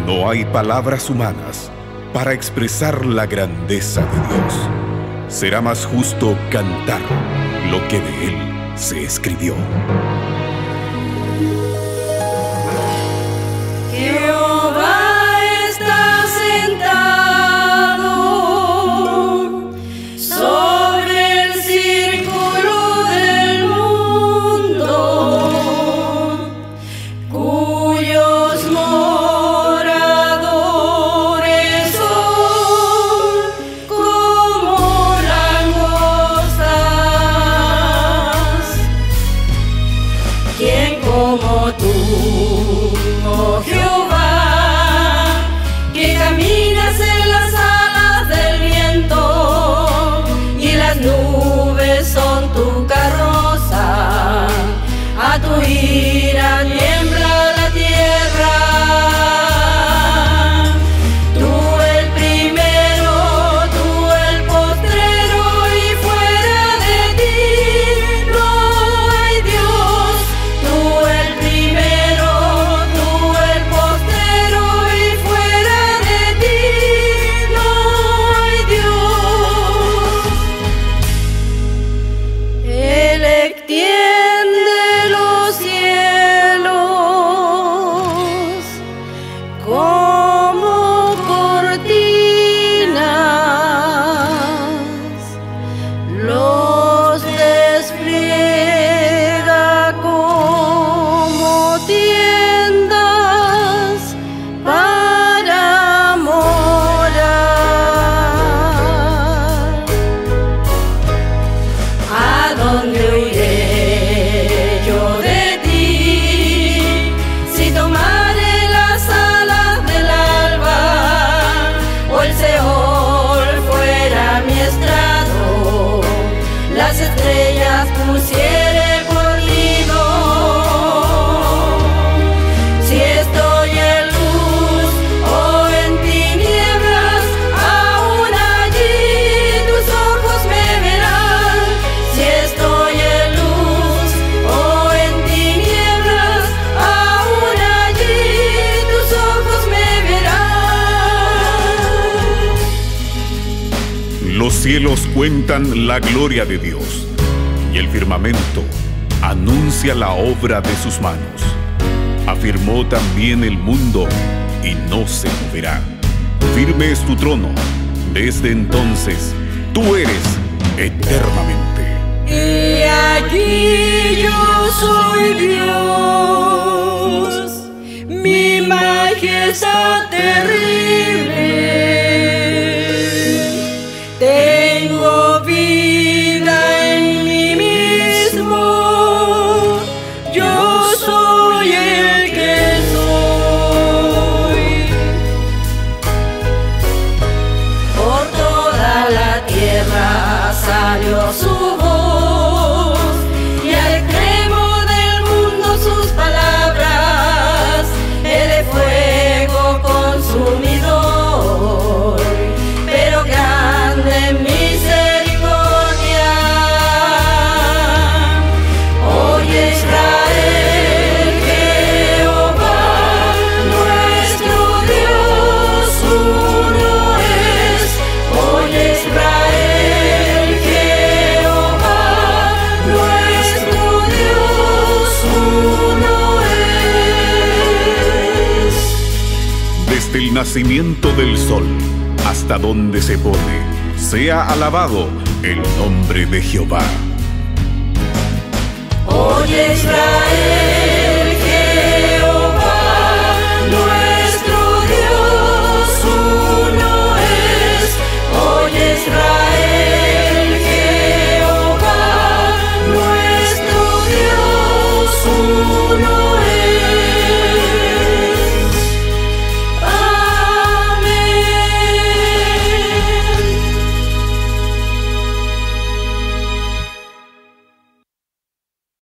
No hay palabras humanas para expresar la grandeza de Dios. Será más justo cantar lo que de Él se escribió. Jehová está sentado sobre el círculo del mundo, cuyos moradores son como langostas. ¿Quién como tú, oh Jehová, que caminas en las alas del viento y las nubes son tu carroza? A tu ira tiembla la tierra. Tú el primero, tú el postrero, y fuera de ti no hay Dios. Tú el primero, tú el postrero, y fuera de ti no hay Dios. Él extiende los cielos como cortinas, los despliega como tiendas para morar. ¿A dónde huiré yo de ti? Si tomare las alas del alba, o el Seol fuera mi estrado, las estrellas pusiere por nido. Si estoy en luz o en tinieblas, aún allí tus ojos me verán. Si estoy en luz o en tinieblas, aún allí tus ojos me verán. Los cielos cuentan la gloria de Dios, y el firmamento anuncia la obra de sus manos. Afirmó también el mundo, y no se moverá. Firme es tu trono, desde entonces tú eres eternamente. Y aquí yo soy Dios, mi majestad terrible. Tengo vida en mí mismo, yo soy el que soy. Por toda la tierra salió su voz, y al extremo del mundo sus palabras. Él es fuego consumidor, pero grande en misericordia. Oye Israel, Jehová nuestro Dios uno es. Oye Israel, Jehová nuestro Dios uno es. Desde el nacimiento del sol hasta donde se pone, sea alabado el nombre de Jehová. Oye Israel,